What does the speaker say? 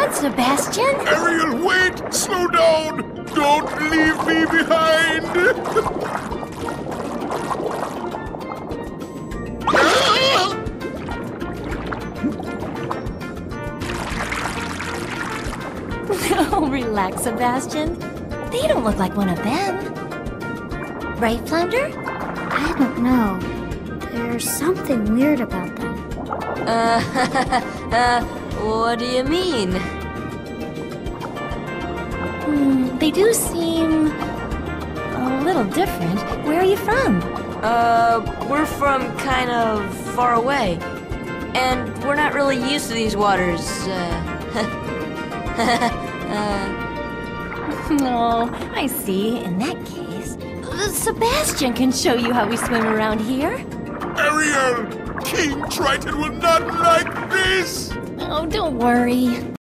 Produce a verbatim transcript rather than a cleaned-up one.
on, Sebastian. Ariel, wait! Slow down! Don't leave me behind! Oh, relax, Sebastian. They don't look like one of them. Right, Flounder? I don't know. There's something weird about them. Uh, uh, what do you mean? Hmm, they do seem a little different. Where are you from? Uh, we're from kind of far away. And we're not really used to these waters, uh... uh... Oh, I see. In that case, uh, Sebastian can show you how we swim around here. Ariel! King Triton will not like this! Oh, don't worry.